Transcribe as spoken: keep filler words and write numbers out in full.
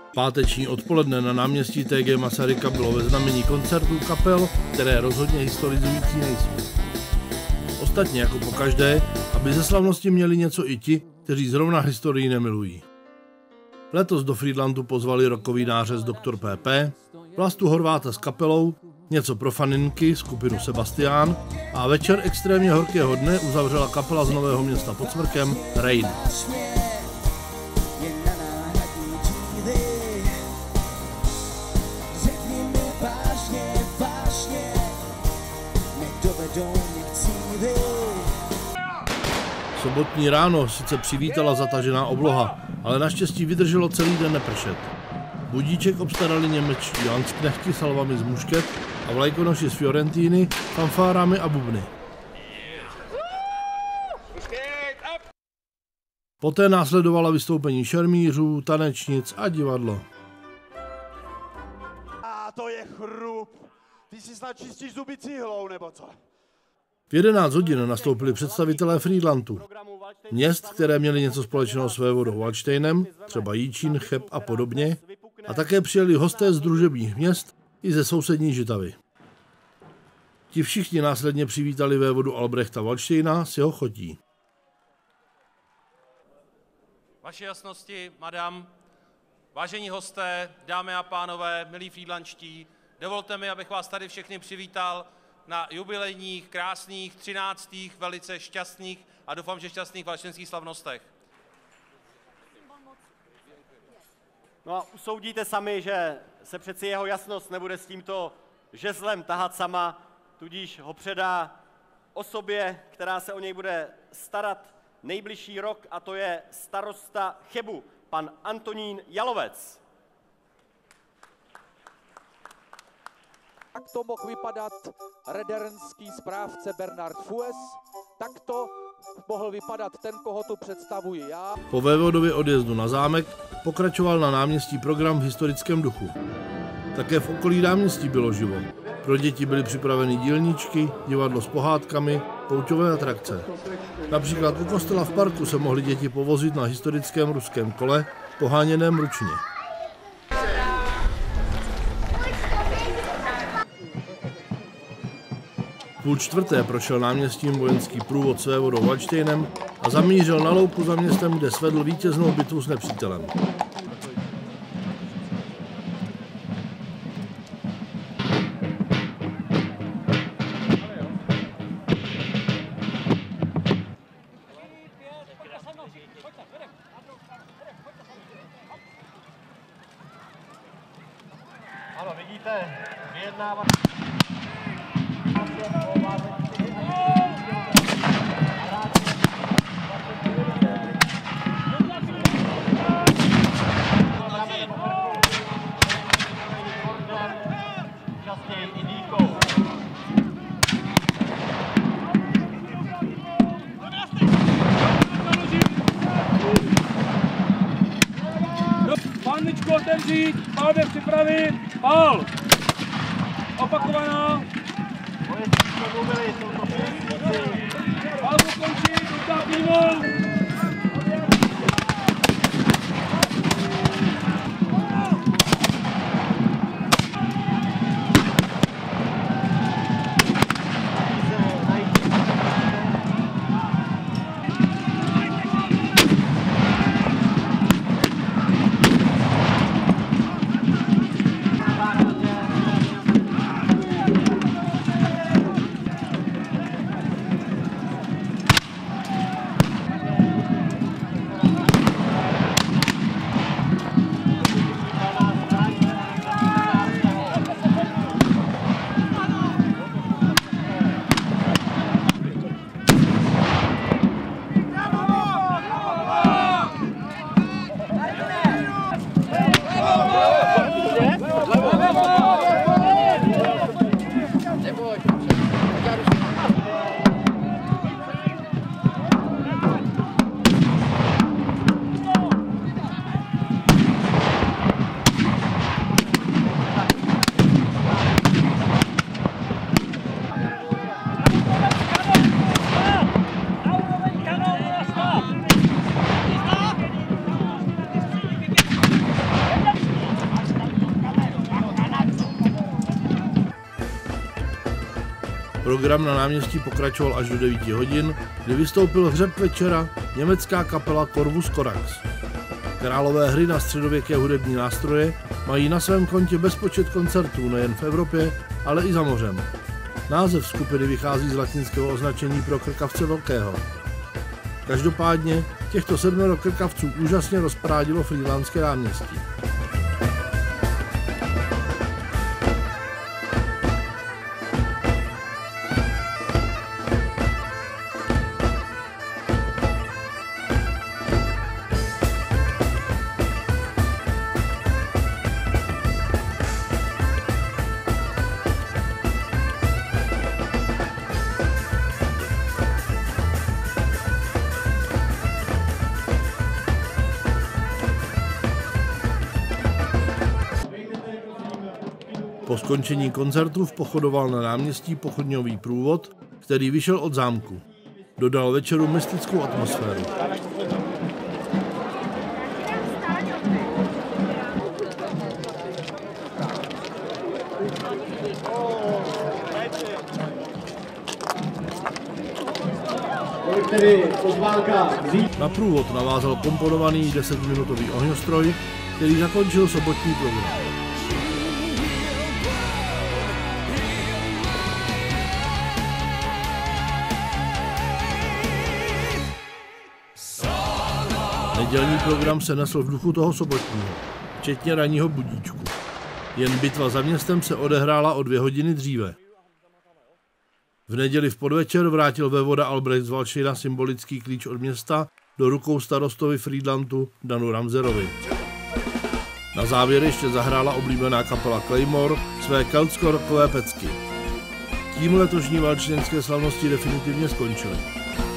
Páteční odpoledne na náměstí T G Masaryka bylo ve znamení koncertů kapel, které rozhodně historizující nejsou. Ostatně jako pokaždé, aby ze slavnosti měli něco i ti, kteří zrovna historii nemilují. Letos do Frýdlantu pozvali rockový nářez doktor P P, Vlastu Horváta s kapelou, něco pro faninky, skupinu Sebastián a večer extrémně horkého dne uzavřela kapela z Nového Města pod Smrkem Rain. Sobotní ráno sice přivítala zatažená obloha, ale naštěstí vydrželo celý den nepršet. Budíček obstarali němečtí Landsknechti salvami z mušket a vlajkonoši z Fiorentíny, fanfárami a bubny. Poté následovala vystoupení šermířů, tanečnic a divadlo. A to je chrup. Ty si snad čistíš zuby cihlou, nebo co? V jedenáct hodin nastoupili představitelé Frýdlantu, měst, které měly něco společného s vévodou Valdštejnem, třeba Jičín, Cheb a podobně, a také přijeli hosté z družebních měst i ze sousední Žitavy. Ti všichni následně přivítali vévodu Albrechta Valdštejna s jeho chotí. Vaše jasnosti, madam, vážení hosté, dámy a pánové, milí frýdlantští, dovolte mi, abych vás tady všechny přivítal na jubilejních, krásných, třináctých, velice šťastných a doufám, že šťastných valštenských slavnostech. No a usoudíte sami, že se přeci jeho jasnost nebude s tímto žezlem tahat sama, tudíž ho předá osobě, která se o něj bude starat nejbližší rok, a to je starosta Chebu, pan Antonín Jalovec. Takto mohl vypadat redernský správce Bernard Fues, takto mohl vypadat ten, koho tu představuji já. Po vévodově odjezdu na zámek pokračoval na náměstí program v historickém duchu. Také v okolí náměstí bylo živo. Pro děti byly připraveny dílničky, divadlo s pohádkami, pouťové atrakce. Například u kostela v parku se mohly děti povozit na historickém ruském kole, poháněném ručně. Půl čtvrté prošel náměstím vojenský průvod s vévodou Valdštejnem a zamířil na louku za městem, kde svedl vítěznou bitvu s nepřítelem. Ano, vidíte, vyjednává... Pánničku otevřít, pál jde připravit, pál! Opakovaná. Pál ukončit, utápíme. Program na náměstí pokračoval až do devíti hodin, kdy vystoupil hřeb večera německá kapela Corvus Corax. Králové hry na středověké hudební nástroje mají na svém kontě bezpočet koncertů nejen v Evropě, ale i za mořem. Název skupiny vychází z latinského označení pro krkavce velkého. Každopádně těchto sedmero krkavců úžasně rozprádilo Frýdlantské náměstí. Po skončení koncertu vpochodoval na náměstí pochodňový průvod, který vyšel od zámku. Dodal večeru mystickou atmosféru. Na průvod navázal komponovaný desetiminutový ohňostroj, který zakončil sobotní program. Nedělní program se nesl v duchu toho sobotního, včetně ranního budíčku. Jen bitva za městem se odehrála o dvě hodiny dříve. V neděli v podvečer vrátil vévoda Albrecht z Valšina symbolický klíč od města do rukou starostovi Frýdlantu Danu Ramserovi. Na závěr ještě zahrála oblíbená kapela Claymore své keltsko-rockové pecky. Tím letošní valčinské slavnosti definitivně skončily.